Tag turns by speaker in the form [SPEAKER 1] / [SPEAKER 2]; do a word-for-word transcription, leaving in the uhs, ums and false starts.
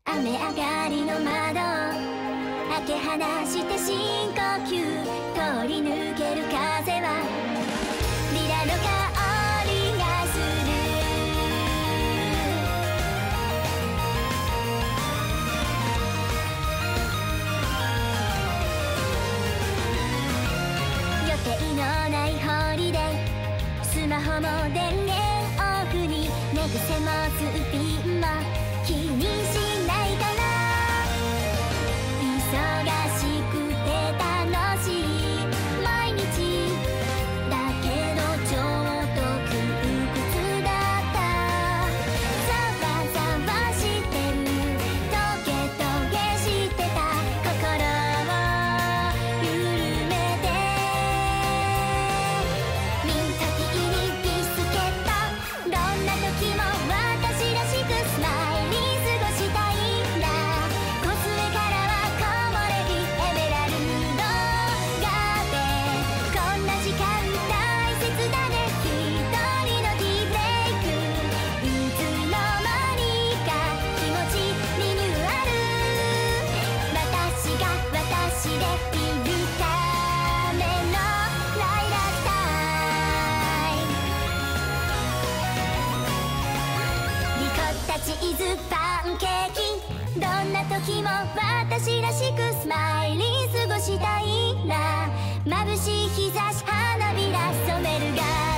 [SPEAKER 1] 雨上がりの窓開け放して深呼吸通り抜ける風はリラの香りがする予定のないホリデースマホも電源オフに寝癖もすっぴんも気にしないから忙しくて楽しい毎日だけどちょっと窮屈だったざわざわしてるトゲトゲしてた心を緩めてミントティーにビスケットどんな時も私らしくスマイリー過ごしたいんだコスメからは木漏れ日エメラルドがあってこんな時間大切だね一人のティーブレイクいつの間にか気持ちリニューアル私が私でいるためのライラックタイムリコッタチーズパンケーキどんな時も私らしくスマイリー過ごしたいんだ眩しい日差し花びら染めるが